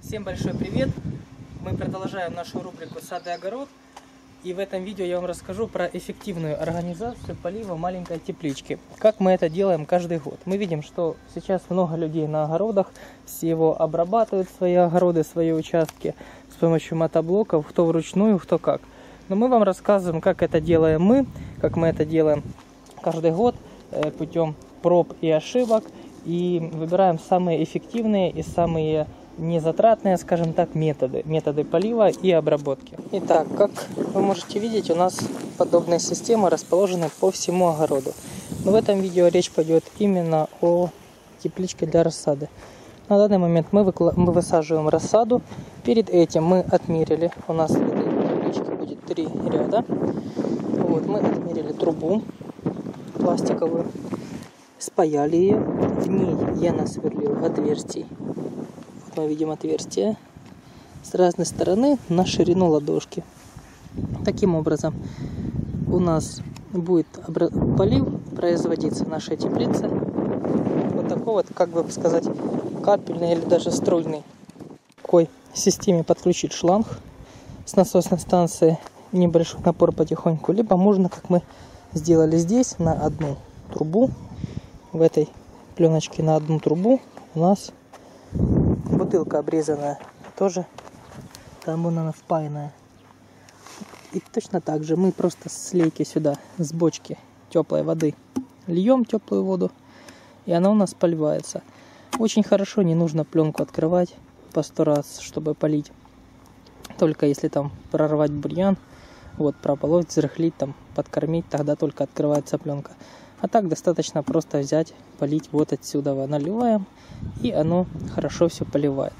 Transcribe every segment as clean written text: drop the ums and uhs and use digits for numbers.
Всем большой привет! Мы продолжаем нашу рубрику «Сад и огород». И в этом видео я вам расскажу про эффективную организацию полива маленькой теплички. Как мы это делаем каждый год. Мы видим, что сейчас много людей на огородах, все его обрабатывают, свои огороды, свои участки с помощью мотоблоков, кто вручную, кто как. Но мы вам рассказываем, как это делаем мы, как мы это делаем каждый год путем проб и ошибок. И выбираем самые эффективные и самые незатратные, скажем так, методы полива и обработки. Итак, как вы можете видеть, у нас подобные системы расположены по всему огороду. Но в этом видео речь пойдет именно о тепличке для рассады. На данный момент мы высаживаем рассаду. Перед этим мы отмерили, у нас в этой тепличке будет 3 ряда. Вот, мы отмерили трубу пластиковую, спаяли ее, в ней я насверлил отверстий. Мы видим отверстие с разной стороны на ширину ладошки. Таким образом у нас будет полив производиться в нашей теплице. Вот такой вот, как бы сказать, капельный или даже струйный. К такой системе подключить шланг с насосной станции, небольшой напор потихоньку. Либо можно, как мы сделали здесь, на одну трубу. В этой пленочке на одну трубу у нас бутылка обрезанная, тоже там вон она впаянная. И точно так же мы просто с лейки сюда, с бочки теплой воды, льем теплую воду, и она у нас поливается. Очень хорошо, не нужно пленку открывать по 100 раз, чтобы полить. Только если там прорвать бурьян, вот прополоть, взрыхлить, там подкормить, тогда только открывается пленка. А так достаточно просто взять, полить вот отсюда, наливаем, и оно хорошо все поливает.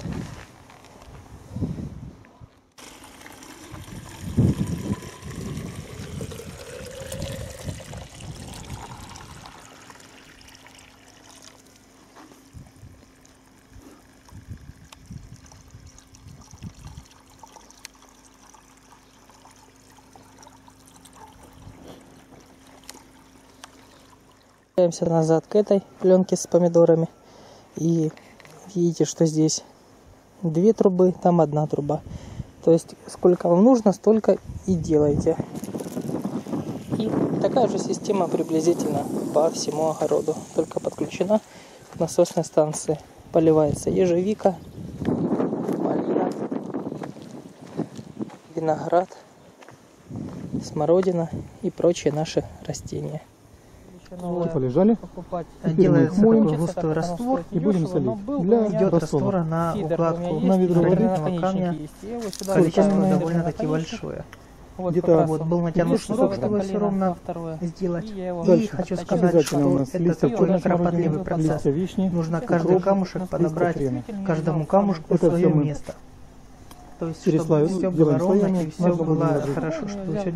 Возвращаемся назад к этой пленке с помидорами. И видите, что здесь 2 трубы, там 1 труба. То есть сколько вам нужно, столько и делайте. И такая же система приблизительно по всему огороду. Только подключена к насосной станции. Поливается ежевика, малина, виноград, смородина и прочие наши растения. Полежали. Делается такой густой раствор и будем солить. Для раствора на укладку на ведро гранитного камня. Количество довольно-таки большое. Где-то вот был натянут шнурок, чтобы все ровно сделать. И хочу сказать, что это очень кропотливый процесс. Нужно каждый камушек подобрать, каждому камушку свое место. То есть, чтобы все было ровно и все было хорошо, чтобы все